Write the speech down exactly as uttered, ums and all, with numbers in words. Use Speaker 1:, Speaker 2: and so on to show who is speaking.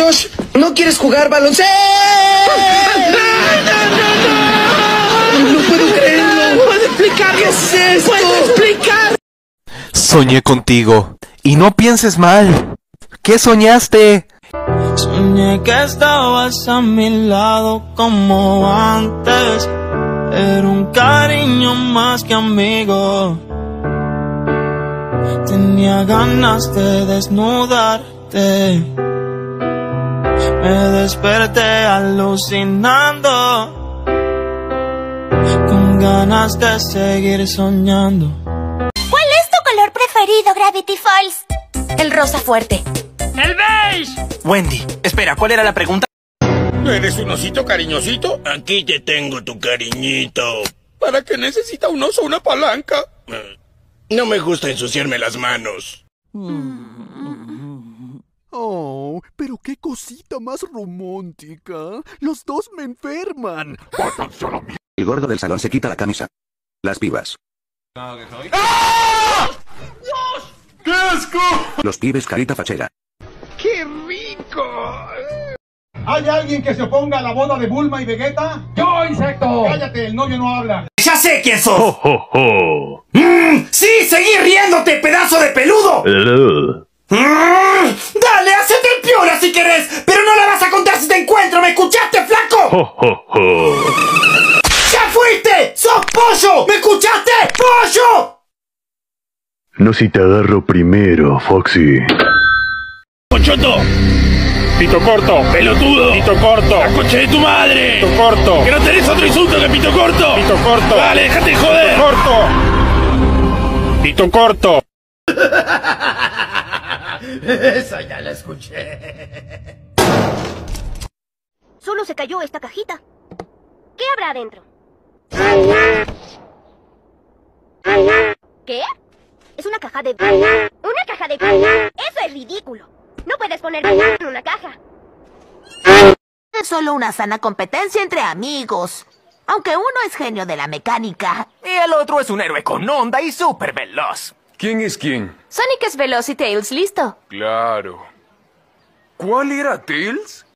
Speaker 1: Josh, ¿no quieres jugar baloncesto? No puedo creerlo. No puedo explicar. ¿Qué es esto? ¿Puedo explicar?
Speaker 2: Soñé contigo. Y no pienses mal. ¿Qué soñaste?
Speaker 3: Soñé que estabas a mi lado como antes. Era un cariño más que amigo. Tenía ganas de desnudarte. Me desperté alucinando, con ganas de seguir soñando.
Speaker 4: ¿Cuál es tu color preferido, Gravity Falls? El rosa fuerte.
Speaker 5: ¡El beige!
Speaker 6: Wendy, espera, ¿cuál era la pregunta?
Speaker 5: ¿Eres un osito cariñosito? Aquí te tengo tu cariñito. ¿Para qué necesita un oso una palanca? No me gusta ensuciarme las manos.
Speaker 7: Oh, pero qué cosita más romántica. Los dos me enferman.
Speaker 8: El gordo del salón se quita la camisa. Las pibas.
Speaker 5: ¡Ah!
Speaker 7: ¡Qué asco!
Speaker 8: Los pibes carita fachera.
Speaker 5: ¡Qué rico!
Speaker 9: ¿Hay alguien que se oponga a la boda de Bulma y Vegeta? ¡Yo, insecto! ¡Cállate, el novio no habla!
Speaker 5: ¡Ya sé quién sos!
Speaker 10: ¡Oh, oh, oh!
Speaker 5: Mm, ¡Sí, seguí riéndote, pedazo de peludo!
Speaker 10: Uh.
Speaker 5: Mm, ¡Dale, hacete el piola si querés! ¡Pero no la vas a contar si te encuentro! ¿Me escuchaste, flaco?
Speaker 10: ¡Oh, oh, oh!
Speaker 5: ¡Ya fuiste! ¡Sos pollo! ¿Me escuchaste? ¡Pollo!
Speaker 10: No si te agarro primero, Foxy.
Speaker 5: ¡Conchoto!
Speaker 11: Pito corto,
Speaker 5: ¡Pelotudo!
Speaker 11: pito corto,
Speaker 5: ¡La coche de tu madre!
Speaker 11: pito corto,
Speaker 5: ¡Que no tenés otro insulto que pito corto!
Speaker 11: pito corto,
Speaker 5: ¡Dale, déjate de joder!
Speaker 11: corto, pito corto.
Speaker 5: Esa ya la escuché.
Speaker 4: Solo se cayó esta cajita. ¿Qué habrá adentro? ¿Qué? Es una caja de... ¿Una caja de... Eso es ridículo. No puedes poner en una caja.
Speaker 12: Es solo una sana competencia entre amigos. Aunque uno es genio de la mecánica.
Speaker 6: Y el otro es un héroe con onda y súper veloz.
Speaker 11: ¿Quién es quién?
Speaker 4: Sonic es veloz y Tails listo.
Speaker 11: Claro. ¿Cuál era Tails?